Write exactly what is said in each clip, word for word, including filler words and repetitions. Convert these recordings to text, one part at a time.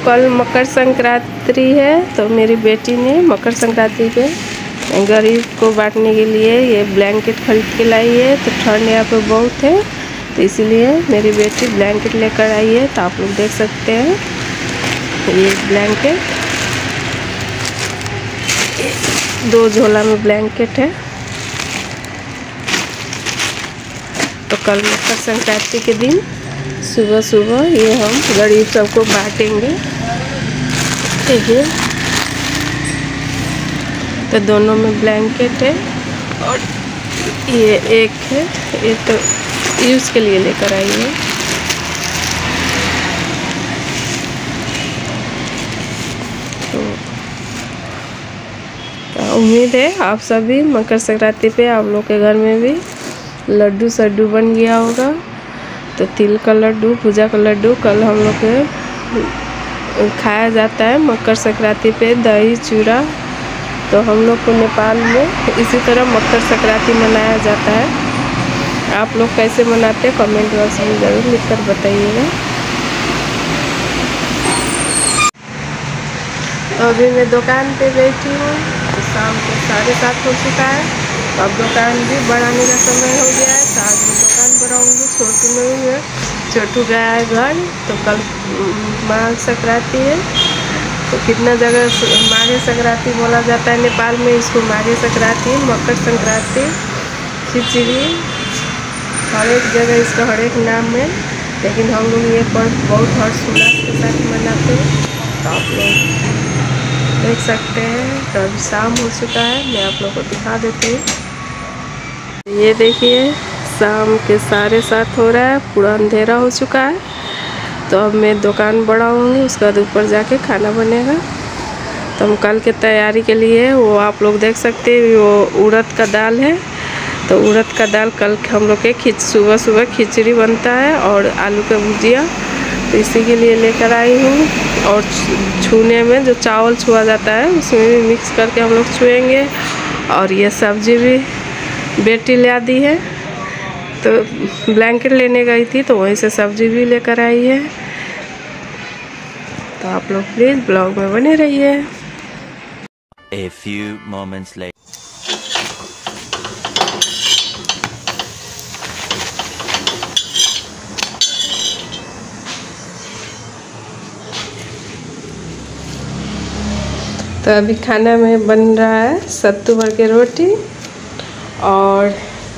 कल मकर संक्रांति है, तो मेरी बेटी ने मकर संक्रांति पे गरीब को बांटने के लिए ये ब्लैंकेट खरीद के लाई है। तो ठंड यहाँ पे बहुत है, तो इसीलिए मेरी बेटी ब्लैंकेट लेकर आई है। तो आप लोग देख सकते हैं ये ब्लैंकेट, दो झोला में ब्लैंकेट है। तो कल मकर संक्रांति के दिन सुबह सुबह ये हम गरीब सबको बांटेंगे। देखिए, तो दोनों में ब्लैंकेट है और ये एक है, ये तो यूज़ के लिए लेकर आई है। तो उम्मीद है आप सभी मकर संक्रांति पे आप लोग के घर में भी लड्डू सड्डू बन गया होगा। तो तिल का लड्डू, पूजा का लड्डू कल हम लोग के खाया जाता है मकर संक्रांति पे, दही चूड़ा। तो हम लोग को नेपाल में इसी तरह मकर संक्रांति मनाया जाता है। आप लोग कैसे मनाते हैं कमेंट बॉक्स में ज़रूर लिखकर बताइएगा। तो अभी मैं दुकान पे बैठी हूँ, तो शाम को साढ़े सात हो चुका है। तो अब दुकान भी बढ़ाने का समय हो गया है, तो आज मैं दुकान बढ़ाऊँगी। छोटू नहीं है, छोटू गया है घर। तो कल माघ संक्रांति है, तो कितना जगह माघे संक्रांति बोला जाता है नेपाल में, इसको माघे संक्रांति, मकर संक्रांति, खिचड़ी, हर एक जगह इसका हर एक नाम है। लेकिन हम लोग ये पर्व बहुत हर्षोल्लास के साथ मनाते हैं। तो आप लोग देख सकते हैं, तो अभी शाम हो चुका है, मैं आप लोग को दिखा देती हूँ। ये देखिए, शाम के साढ़े सात हो रहा है, पूरा अंधेरा हो चुका है। तो अब मैं दुकान बढ़ाऊँगी, उसके बाद ऊपर जाके खाना बनेगा। तो हम कल के तैयारी के लिए, वो आप लोग देख सकते हैं, वो उड़द का दाल है। तो उड़द का दाल कल हम लोग के खिच सुबह सुबह खिचड़ी बनता है और आलू का भुजिया, तो इसी के लिए लेकर आई हूँ। और छूने में जो चावल छुआ जाता है उसमें भी मिक्स करके हम लोग छुएंगे। और ये सब्जी भी बेटी ले दी है, तो ब्लैंकेट लेने गई थी, तो वहीं से सब्जी भी लेकर आई है। तो आप लोग प्लीज़ ब्लॉग में बने रहिए। A few moments later. तो अभी खाना में बन रहा है सत्तू भर के रोटी, और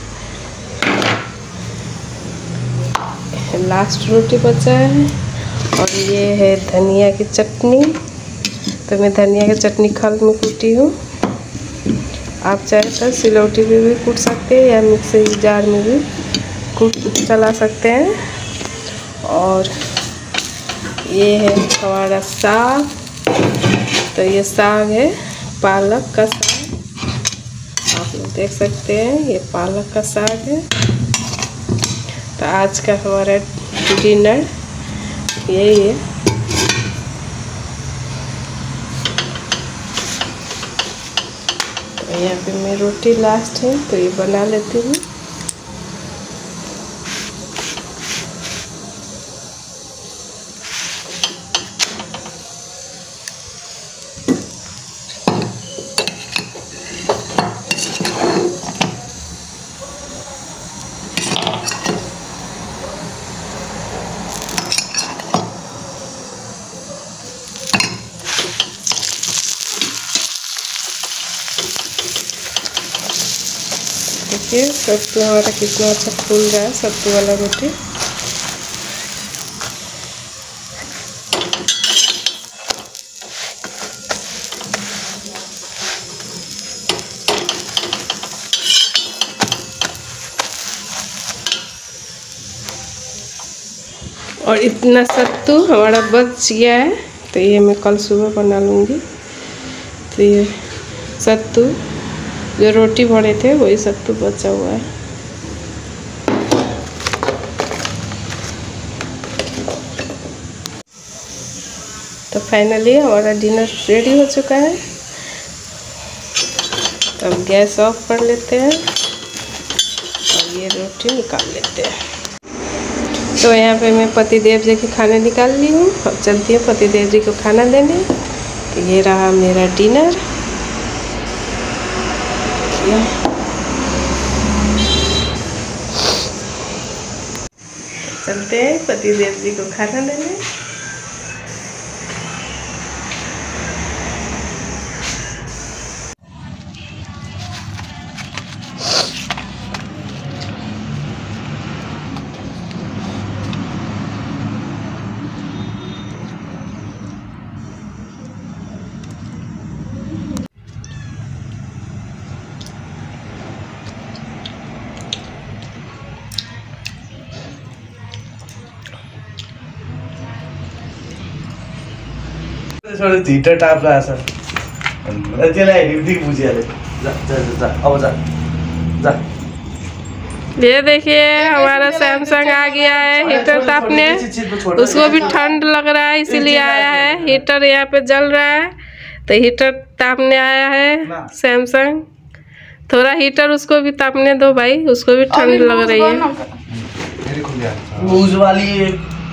लास्ट रोटी बचा है, और ये है धनिया की चटनी। तो मैं धनिया की चटनी खल में कूटी हूँ। आप चाहे तो सिलौटी में भी कूट सकते हैं या मिक्सी जार में भी कूट चला सकते हैं। और ये है हमारा साग। तो ये साग है पालक का साग, आप लोग देख सकते हैं, ये पालक का साग है। तो आज का हमारा डिनर यही है। तो यहाँ पे मैं रोटी लास्ट है, तो ये बना लेती हूँ। देखिए सत्तू हमारा कितना अच्छा फूल रहा है, सत्तू वाला रोटी। और इतना सत्तू हमारा बच गया है, तो ये मैं कल सुबह बना लूँगी। तो ये सत्तू जो रोटी बने थे वही सत्तू बचा हुआ है। तो फाइनली हमारा डिनर रेडी हो चुका है। तो अब गैस ऑफ कर लेते हैं और ये रोटी निकाल लेते हैं। तो यहाँ पे मैं पतिदेव जी के खाना निकाल ली हूँ। अब चलती हूँ पतिदेव जी को खाना देने। तो ये रहा मेरा डिनर। चलते हैं पतिदेव जी को खाना देने। थोड़ी हीटर टाप रहा सर त्यसलाई हेर्नुदेखि बुझिहाल्यो। जा जा जा अब जा जा। ये देखिए हमारा सैमसंग आ गया है हीटर तापने। उसको भी ठंड लग रहा है इसीलिए आया है। हीटर यहाँ पे जल रहा है तो हीटर तापने आया है सैमसंग। थोड़ा हीटर उसको भी तापने दो भाई, उसको भी ठंड लग रही है। यूज वाली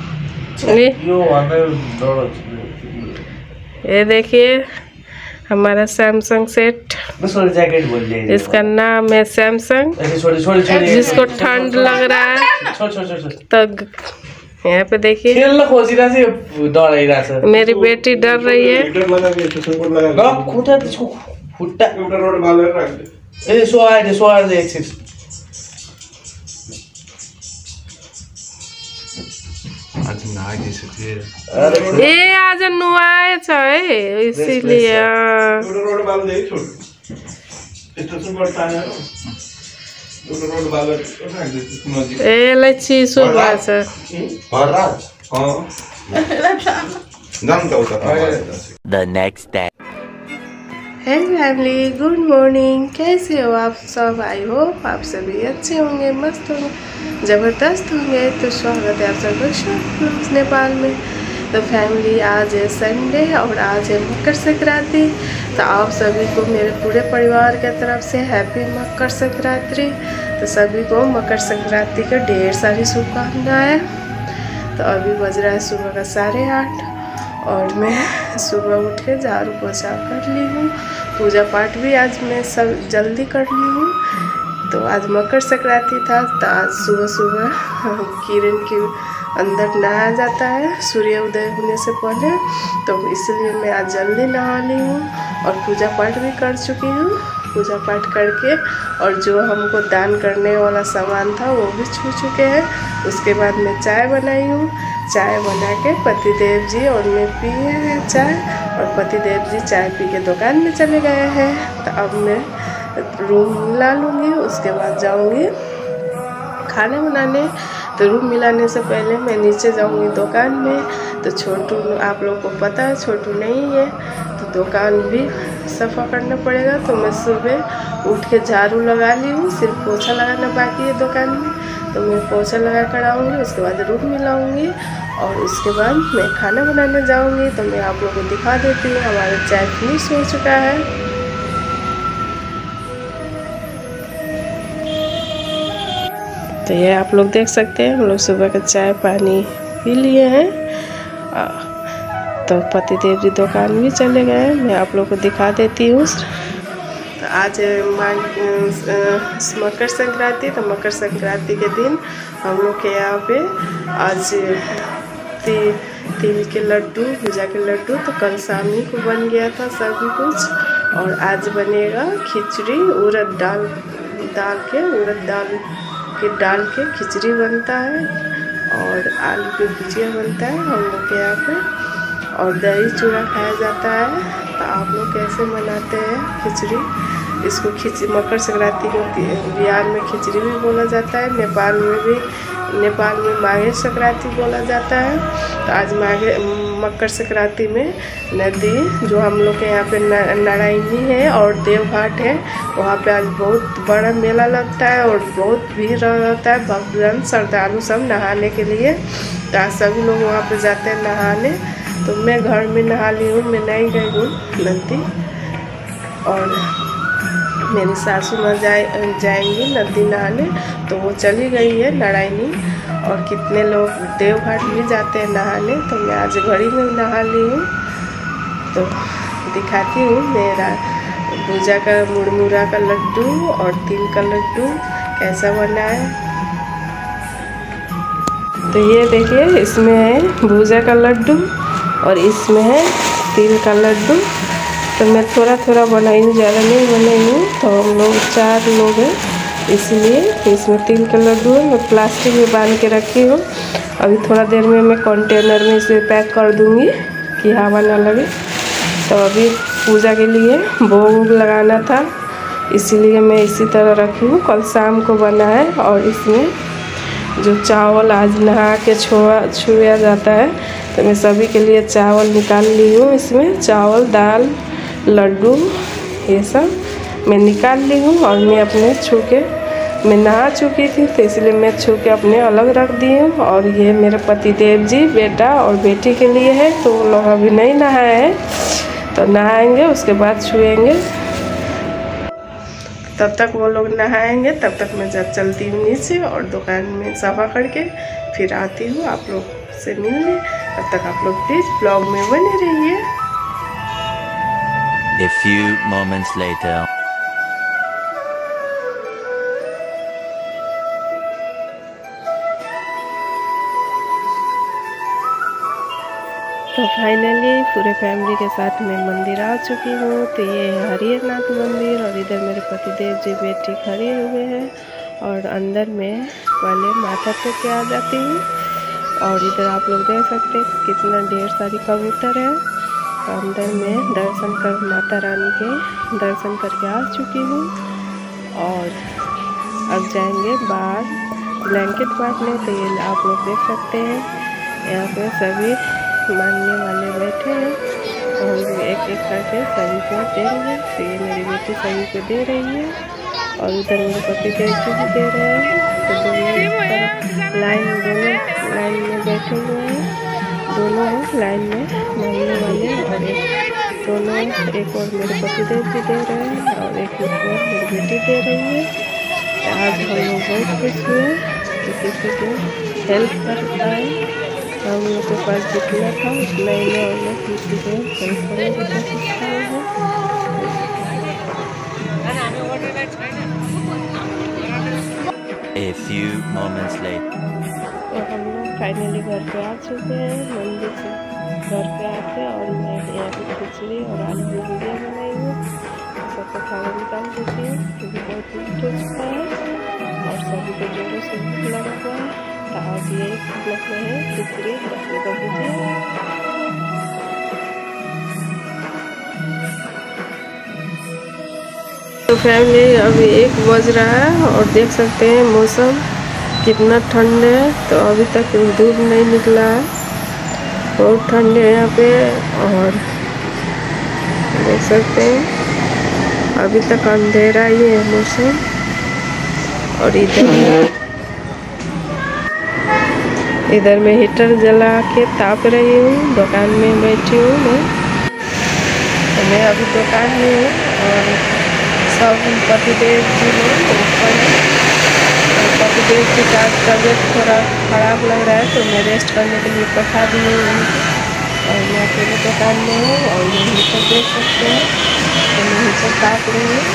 ये देखिए हमारा सैमसंग सेट। जैकेट बोल ले। इसका नाम है सैमसंग। जिसको ठंड लग रहा है तो यहाँ पे देखिए मेरी बेटी डर रही है। ए आज नुआए छ इसीलिए ए लच्छी सुबह छ। The next day. Hey family, good morning. कैसे हो आप सब? आई होप आप सभी अच्छे होंगे, मस्त होंगे, ज़बरदस्त होंगे। तो स्वागत है आप सबका नेपाल में। तो फैमिली आज है संडे और आज है मकर संक्रांति। तो आप सभी को मेरे पूरे परिवार के तरफ से हैप्पी मकर संक्रांति। तो सभी को मकर संक्रांति के ढेर सारी शुभकामनाएं। तो अभी बज रहा है सुबह का साढ़े आठ और मैं सुबह उठ के झाड़ू पोछा कर ली हूँ। पूजा पाठ भी आज मैं सब जल्दी कर ली हूँ। तो आज मकर संक्रांति था तो आज सुबह सुबह किरण के अंदर नहाया जाता है सूर्य उदय होने से पहले। तो इसलिए मैं आज जल्दी नहा ली हूँ और पूजा पाठ भी कर चुकी हूँ। पूजा पाठ करके और जो हमको दान करने वाला सामान था वो भी छू चुके हैं। उसके बाद मैं चाय बनाई हूँ। चाय बना के पतिदेव जी और मैं पिए हैं चाय और पतिदेव जी चाय पी के दुकान में चले गए हैं। तो अब मैं रूम मिला लूँगी, उसके बाद जाऊँगी खाना बनाने। तो रूम मिलाने से पहले मैं नीचे जाऊँगी दुकान में। तो छोटू आप लोग को पता है छोटू नहीं है तो दुकान भी सफ़ा करना पड़ेगा। तो मैं सुबह उठ के झाड़ू लगा ली हूँ, सिर्फ पोछा लगाना बाकी है दुकान में। तो मैं पोछा लगा कर आऊँगी, उसके बाद रूम मिलाऊँगी और उसके बाद मैं खाना बनाने जाऊँगी। तो मैं आप लोगों को दिखा देती हूँ। हमारा चाय फिनिश हो चुका है। तो ये आप लोग देख सकते हैं हम लोग सुबह का चाय पानी पी लिए हैं। तो पतिदेव जी दुकान भी चले गए। मैं आप लोग को दिखा देती हूँ। तो आज मकर संक्रांति। तो मकर संक्रांति के दिन हम लोग के यहाँ पे आज ति, तिल के लड्डू, भुजा के लड्डू तो कल शाम ही को बन गया था सभी कुछ। और आज बनेगा खिचड़ी, उड़द दाल दाल के उड़द दाल के डाल के खिचड़ी बनता है और आलू की भुजिया बनता है हम लोग के यहाँ पे। और दही चूड़ा खाया जाता है। तो आप लोग कैसे मनाते हैं खिचड़ी? इसको खिचड़ी मकर संक्रांति को बिहार में खिचड़ी भी बोला जाता है, नेपाल में भी नेपाल में माघे संक्रांति बोला जाता है। तो आज माघे मकर संक्रांति में नदी जो हम लोग के यहाँ पे नारायणी है और देवघाट है, वहाँ पे आज बहुत बड़ा मेला लगता है और बहुत भीड़ रहता है। भक्तजन श्रद्धालु सब नहाने के लिए। तो आज सभी लोग वहाँ पे जाते हैं नहाने। तो मैं घर में नहा ली हूँ, मैं नहीं गई हूँ नदी। और मेरी सासू माँ जाए जाएंगी नदी नहाने, तो वो चली गई है नारायणी। और कितने लोग देवघाट भी जाते हैं नहाने, तो मैं आज घड़ी में नहा ली हूँ। तो दिखाती हूँ मेरा भुजा का मुरमुरा का लड्डू और तिल का लड्डू कैसा बना है। तो ये देखिए, इसमें है भुजा का लड्डू और इसमें है तिल का लड्डू। तो मैं थोड़ा थोड़ा बनाई हूँ, ज़्यादा नहीं बनाई हूँ। तो हम लोग चार लोग हैं, इसलिए इसमें तिल का लड्डू है। मैं प्लास्टिक में बांध के रखी हूँ। अभी थोड़ा देर में मैं कंटेनर में इसे पैक कर दूँगी कि हवा ना लगे। तो अभी पूजा के लिए भोग लगाना था, इसीलिए मैं इसी तरह रखी हूँ। कल शाम को बना है। और इसमें जो चावल आज नहा के छुआ छुआ जाता है, तो मैं सभी के लिए चावल निकाल ली हूँ। इसमें चावल, दाल, लड्डू ये सब मैं निकाल ली हूँ। और मैं अपने छू के मैं नहा चुकी थी, तो इसलिए मैं छू के अपने अलग रख दी हूँ। और ये मेरे पतिदेव जी, बेटा और बेटी के लिए है। तो वो लोग अभी नहीं नहाए हैं, तो नहाएंगे उसके बाद छुएंगे। तब तक वो लोग नहाएंगे, तब तक मैं जब चलती हूँ नीचे और दुकान में सफा करके फिर आती हूँ आप लोग से मिलने। तब तक आप लोग प्लीज़ ब्लॉग में बने रहिए। A few moments later. तो फाइनली पूरे फैमिली के साथ मैं मंदिर आ चुकी हूँ। तो ये है हरिहरनाथ मंदिर और इधर मेरे पतिदेव जी, बेटी खड़े हुए हैं। और अंदर में पहले माथा टेक के आ जाती हूँ। और इधर आप लोग देख सकते हैं कितना ढेर सारी कबूतर है। तो अंदर में दर्शन कर माता रानी के दर्शन करके आ चुकी हूँ। और अब जाएंगे बाहर ब्लैंकेट बांटने। तो ये आप लोग देख सकते हैं यहाँ पे सभी मांगने वाले बैठे हैं। तो हम लोग एक एक करके सभी को देंगे। तो ये मेरी बेटी सभी को दे रही है और उधर मेरे पतिदेव जी भी दे रहे हैं। तो दोनों लाइन दोनों लाइन में बैठे हुए हैं, दोनों हैं लाइन में मांगने वाले। और एक दोनों एक और मेरे पतिदेव जी दे रहे हैं और एक और मेरी बेटी दे रही है। आज हम लोग बहुत खुश हुए कि किसी को हेल्प कर पाए। हम लोग के पास जितना था उतना ही में हम लोग किसी को हेल्प करने की कोशिश किए हैं। A few moments later. तो हम लोग फाइनली घर पे आ चुके हैं मंदिर से। घर पे आके और मैं यहाँ पे खिचड़ी और आलू की भुजिया बनाई हूँ। सबको खाना निकाल देती हूँ क्योंकि बहुत लेट हो चुका है और सभी को जोरों से भूख लगा हुआ है। तो आज ये मतलब में है खिचड़ी और आलू का भुजिया। तो फैमिली अभी एक बज रहा है और देख सकते हैं मौसम कितना ठंड है। तो अभी तक धूप नहीं निकला है, बहुत ठंड है यहाँ पे। और देख सकते हैं अभी तक अंधेरा ही है मौसम। और इधर इधर मैं हीटर जला के ताप रही हूँ, दुकान में बैठी हूँ मैं। तो मैं अभी दुकान में हूँ और सब पतिदेव जी लोग ऊपर है। पतिदेव जी का तबीयत थोड़ा ख़राब लग रहा है, तो मैं रेस्ट करने के लिए पठा दी हूँ उनको। और मैं अकेले दुकान में हूँ और ये हीटर देख सकते हैं, तो मैं हीटर ताप रही हूँ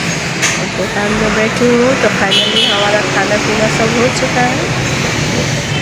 और दुकान में बैठी हूँ। तो फाइनली हमारा खाना पीना सब हो चुका है।